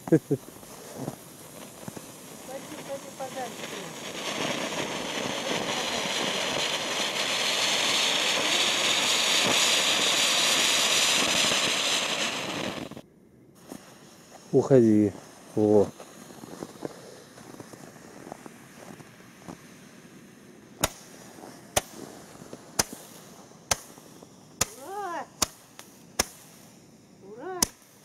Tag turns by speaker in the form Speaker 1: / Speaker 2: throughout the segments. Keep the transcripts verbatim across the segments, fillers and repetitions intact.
Speaker 1: Уходи. Во.
Speaker 2: Ура! Ура!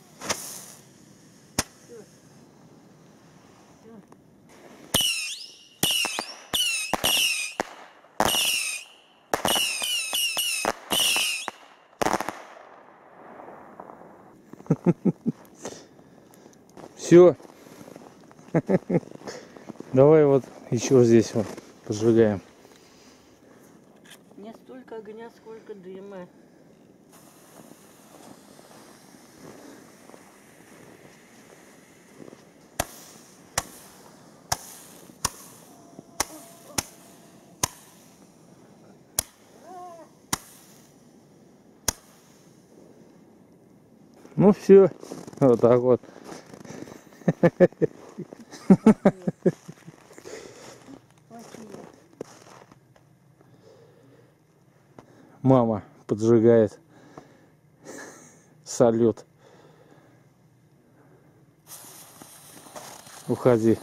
Speaker 2: Всё. Всё.
Speaker 1: Все. Давай вот еще здесь вот поджигаем.
Speaker 2: Не столько огня, сколько дыма.
Speaker 1: Ну все. Вот так вот. Мама поджигает. Салют. Уходи.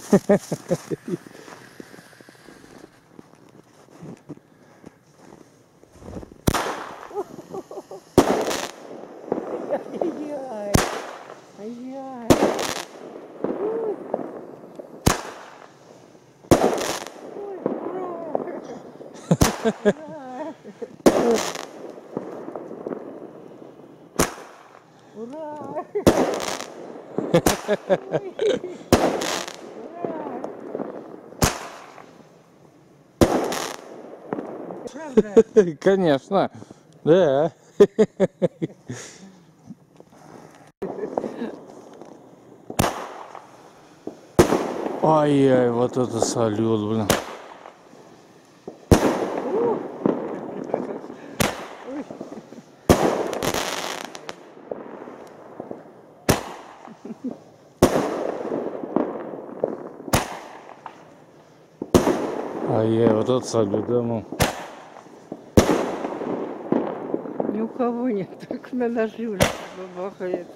Speaker 2: Ай-яй! Ай-яй! Ой, ура! Ура! Правда?
Speaker 1: Конечно. Да. Ай-яй, вот это салют, блин. Ай-яй, вот это салют, да, мам.
Speaker 2: Ни у кого нет, только на ножи уже бабахает.